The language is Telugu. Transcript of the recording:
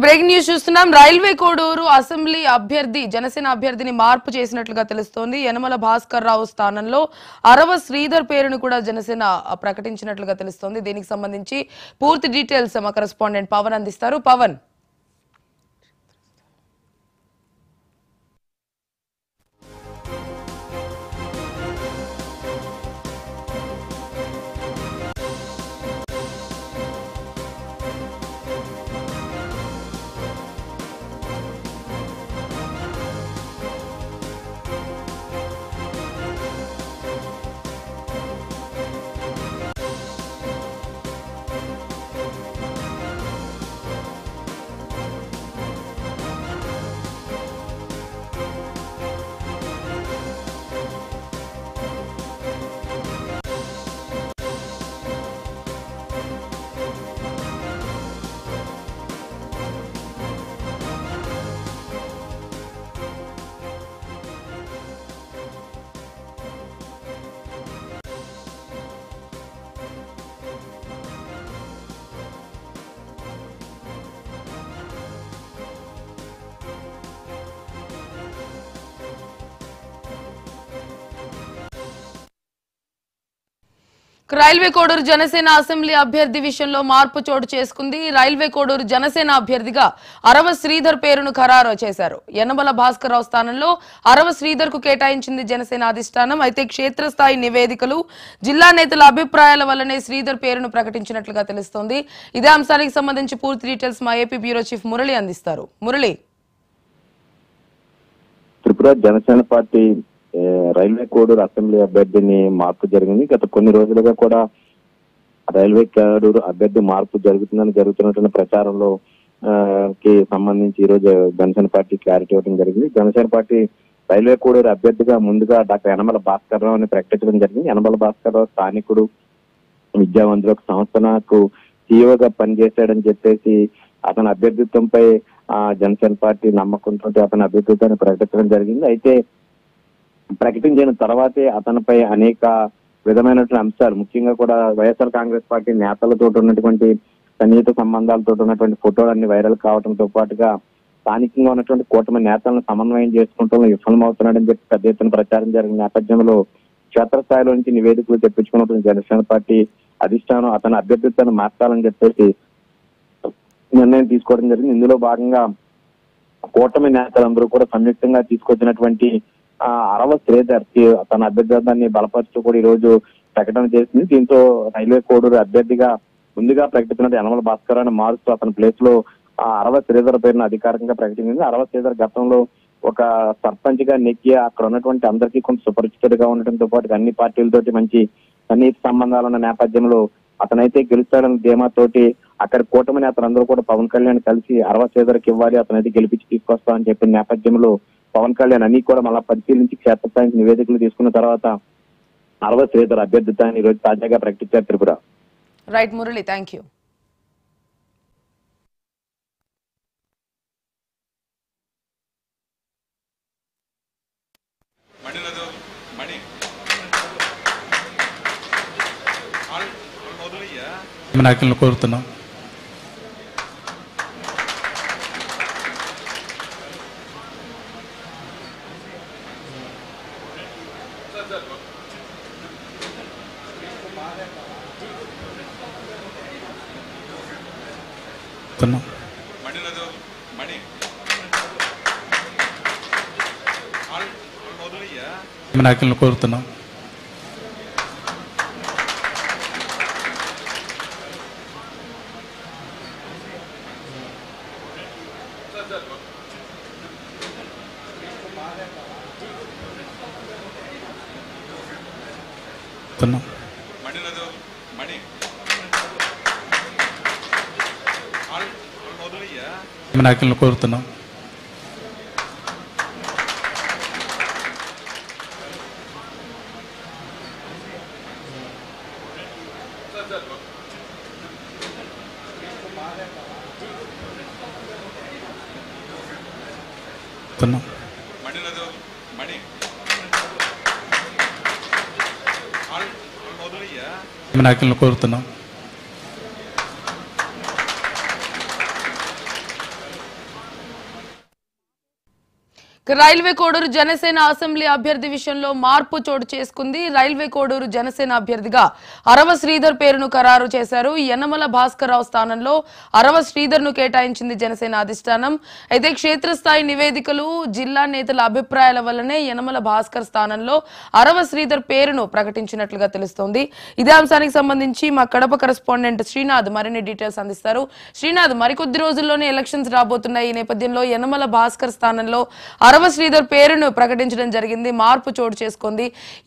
బ్రేకింగ్ న్యూస్ చూస్తున్నాం. రైల్వే కోడూరు అసెంబ్లీ అభ్యర్థి జనసేన అభ్యర్థిని మార్పు చేసినట్లుగా తెలుస్తోంది. యనమల భాస్కర్ రావు స్థానంలో అరవ శ్రీధర్ పేరును కూడా జనసేన ప్రకటించినట్లుగా తెలుస్తోంది. దీనికి సంబంధించి పూర్తి డీటెయిల్స్ మా కరెస్పాండెంట్ పవన్ అందిస్తారు. పవన్, రైల్వే కోడూరు జనసేన అసెంబ్లీ అభ్యర్థి విషయంలో మార్పు చోటు చేసుకుంది. రైల్వే కోడూరు జనసేన అభ్యర్థిగా అరవ శ్రీధర్ పేరును ఖరారు చేశారు. యనమల భాస్కర్ రావు స్థానంలో అరవ శ్రీధర్ కు కేటాయించింది జనసేన అధిష్టానం. అయితే క్షేత్రస్థాయి నివేదికలు, జిల్లా నేతల అభిప్రాయాల వల్లనే శ్రీధర్ పేరును ప్రకటించినట్లుగా తెలుస్తోంది. ఇదే అంశానికి సంబంధించి పూర్తి డీటెయిల్స్ మా ఏపీ బ్యూరో చీఫ్ మురళి అందిస్తారు. Murali, Tripura Janasena party railway Koduru assembly అభ్యర్థిని మార్పు జరిగింది. గత కొన్ని రోజులుగా కూడా రైల్వే కోడూరు అభ్యర్థి మార్పు జరుగుతున్నటువంటి ప్రచారంలో కి సంబంధించి ఈ రోజు జనసేన పార్టీ క్లారిటీ ఇవ్వడం జరిగింది. జనసేన పార్టీ రైల్వే కోడూరు అభ్యర్థిగా ముందుగా డాక్టర్ యనమల భాస్కర్ రావుని ప్రకటించడం జరిగింది. యనమల భాస్కర్ రావు స్థానికుడు, విద్యావంతుడు, ఒక సంస్థకు సీఈఓగా పనిచేశాడని చెప్పేసి అతని అభ్యర్థిత్వంపై జనసేన పార్టీ నమ్మకంతో అతని అభ్యర్థిత్వాన్ని ప్రకటించడం జరిగింది. అయితే ప్రకటించిన తర్వాతే అతనిపై అనేక విధమైనటువంటి అంశాలు, ముఖ్యంగా కూడా వైఎస్ఆర్ కాంగ్రెస్ పార్టీ నేతలతో ఉన్నటువంటి సన్నిహిత సంబంధాలతో ఉన్నటువంటి ఫోటోలన్నీ వైరల్ కావడంతో పాటుగా స్థానికంగా ఉన్నటువంటి కూటమి నేతలను సమన్వయం చేసుకుంటూ విఫలమవుతున్నాడని చెప్పి పెద్ద ఎత్తున ప్రచారం జరిగిన నేపథ్యంలో క్షేత్రస్థాయిలో నుంచి నివేదికలు తెప్పించుకున్నటువంటి జనసేన పార్టీ అధిష్టానం అతని అభ్యర్థిత్వాన్ని మార్చాలని చెప్పేసి నిర్ణయం తీసుకోవడం జరిగింది. ఇందులో భాగంగా కూటమి నేతలందరూ కూడా సంయుక్తంగా తీసుకొచ్చినటువంటి అరవ శ్రీధర్ తన అభ్యర్థాన్ని బలపరుస్తూ కూడా ఈ రోజు ప్రకటన చేసింది. దీంతో రైల్వే కోడూరు అభ్యర్థిగా ముందుగా ప్రకటించినట్టు యనమల భాస్కర్ రావుని మారుస్తూ అతని ప్లేస్ లో అరవ శ్రీధర్ పేరును అధికారికంగా ప్రకటించింది. అరవ శ్రీధర్ గతంలో ఒక సర్పంచ్ గా నెక్కి అక్కడ ఉన్నటువంటి అందరికీ కొంత సుపరిచితుడిగా ఉండటంతో పాటు అన్ని పార్టీలతోటి మంచి సన్నిహిత సంబంధాలు ఉన్న నేపథ్యంలో అతనైతే గెలుస్తాడని ధీమాతోటి అక్కడ కూటమి నేతలందరూ కూడా పవన్ కళ్యాణ్ కలిసి అరవ శ్రీధర్కి ఇవ్వాలి, అతనైతే గెలిపించి తీసుకొస్తామని చెప్పిన నేపథ్యంలో పవన్ కళ్యాణ్ అన్ని కూడా మళ్ళా పరిశీలించి క్షేత్రస్థాయి నివేదికలు తీసుకున్న తర్వాత అరవ శ్రీధర్ అభ్యర్థిత్వాన్ని ఈ రోజు తాజాగా ప్రకటించారు. Tripura. Right Murali, thank you. నాయకులను కోరుతున్నాం. నాయకులను కోరుతున్నాం. నాయకులను కోరుతున్నాం. నాయకులను కోరుతున్నాం. రైల్వే కోడూరు జనసేన అసెంబ్లీ అభ్యర్థి విషయంలో మార్పు చోటు చేసుకుంది. రైల్వే కోడూరు జనసేన అభ్యర్థిగా అరవ శ్రీధర్ పేరును ఖరారు చేశారు. యనమల భాస్కర్ రావు స్థానంలో అరవ శ్రీధర్ ను కేటాయించింది జనసేన అధిష్టానం. అయితే క్షేత్రస్థాయి నివేదికలు, జిల్లా నేతల అభిప్రాయాల వల్లనే యనమల భాస్కర్ స్థానంలో అరవ శ్రీధర్ పేరును ప్రకటించినట్లుగా తెలుస్తోంది. ఇదే అంశానికి సంబంధించి మా కడప కరెస్పాండెంట్ శ్రీనాథ్ మరిన్ని డీటెయిల్స్ అందిస్తారు. శ్రీనాథ్, మరికొద్ది రోజుల్లోనే ఎలక్షన్స్ రాబోతున్నాయి. ఈ నేపథ్యంలో యనమల భాస్కర్ స్థానంలో అరవ శ్రీధర్ పేరును ప్రకటించడం జరిగింది. మార్పు చోటు చేసుకుంది.